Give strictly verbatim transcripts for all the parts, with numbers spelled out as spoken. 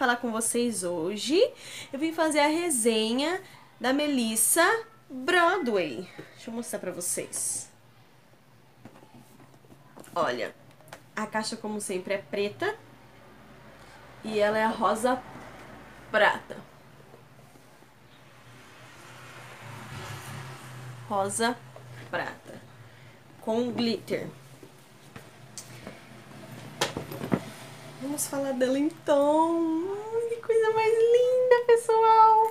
falar com vocês hoje. Eu vim fazer a resenha da Melissa Broadway. Deixa eu mostrar pra vocês. Olha, a caixa como sempre é preta e ela é a rosa prata. Rosa prata com glitter. Vamos falar dela então. Que coisa mais linda, pessoal.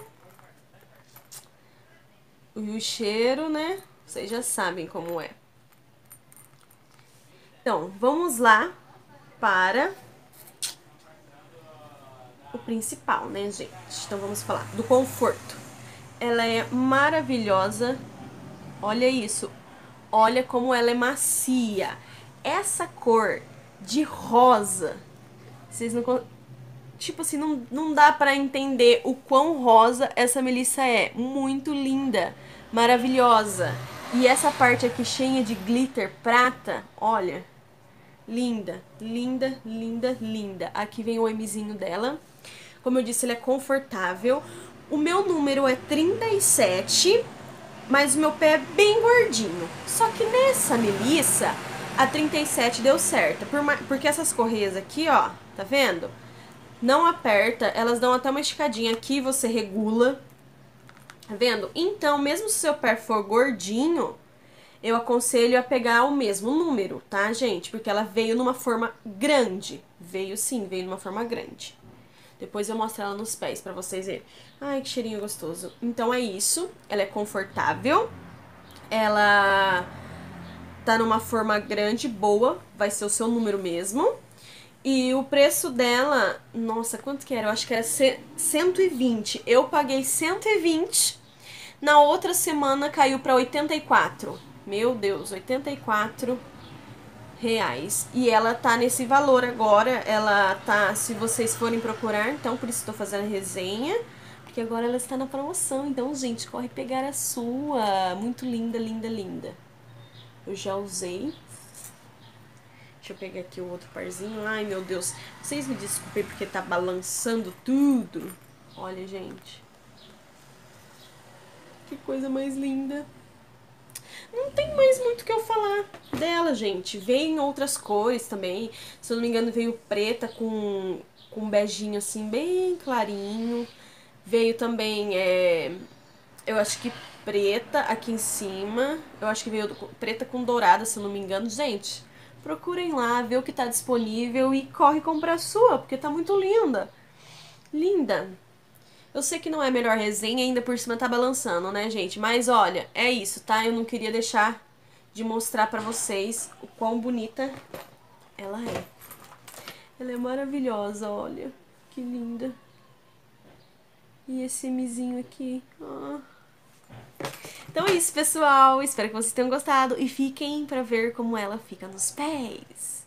E o cheiro, né? Vocês já sabem como é. Então, vamos lá para o principal, né, gente? Então, vamos falar do conforto. Ela é maravilhosa. Olha isso. Olha como ela é macia. Essa cor de rosa, vocês não... Tipo assim, não, não dá pra entender o quão rosa essa Melissa é. Muito linda, maravilhosa. E essa parte aqui cheia de glitter prata, olha. Linda, linda, linda, linda. Aqui vem o Mzinho dela. Como eu disse, ele é confortável. O meu número é trinta e sete, mas o meu pé é bem gordinho. Só que nessa Melissa, a trinta e sete deu certo. Por ma... Porque essas correias aqui, ó, tá vendo? Não aperta, elas dão até uma esticadinha aqui, você regula. Tá vendo? Então, mesmo se o seu pé for gordinho, eu aconselho a pegar o mesmo número, tá, gente? Porque ela veio numa forma grande. Veio sim, veio numa forma grande. Depois eu mostro ela nos pés pra vocês verem. Ai, que cheirinho gostoso. Então é isso. Ela é confortável. Ela tá numa forma grande, boa. Vai ser o seu número mesmo. E o preço dela... Nossa, quanto que era? Eu acho que era cento e vinte. Eu paguei cento e vinte. Na outra semana caiu pra oitenta e quatro. Meu Deus, oitenta e quatro reais. E ela tá nesse valor agora. Ela tá, se vocês forem procurar, então por isso estou fazendo a resenha, porque agora ela está na promoção. Então, gente, corre pegar a sua. Muito linda, linda, linda. Eu já usei. Deixa eu pegar aqui o outro parzinho. Ai, meu Deus. Vocês me desculpem porque tá balançando tudo. Olha, gente. Que coisa mais linda. Não tem mais muito o que eu falar dela, gente. Veio em outras cores também. Se eu não me engano, veio preta com, com um beijinho assim, bem clarinho. Veio também, é, eu acho que preta aqui em cima. Eu acho que veio preta com dourada, se eu não me engano. Gente, procurem lá, vê o que tá disponível e corre comprar a sua, porque tá muito linda. Linda. Eu sei que não é a melhor resenha, ainda por cima tá balançando, né, gente? Mas olha, é isso, tá? Eu não queria deixar de mostrar pra vocês o quão bonita ela é. Ela é maravilhosa, olha. Que linda. E esse Mzinho aqui. Ah. Então é isso, pessoal. Espero que vocês tenham gostado. E fiquem pra ver como ela fica nos pés.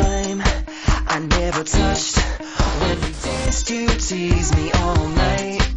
I never touched when you danced, you teased me all night.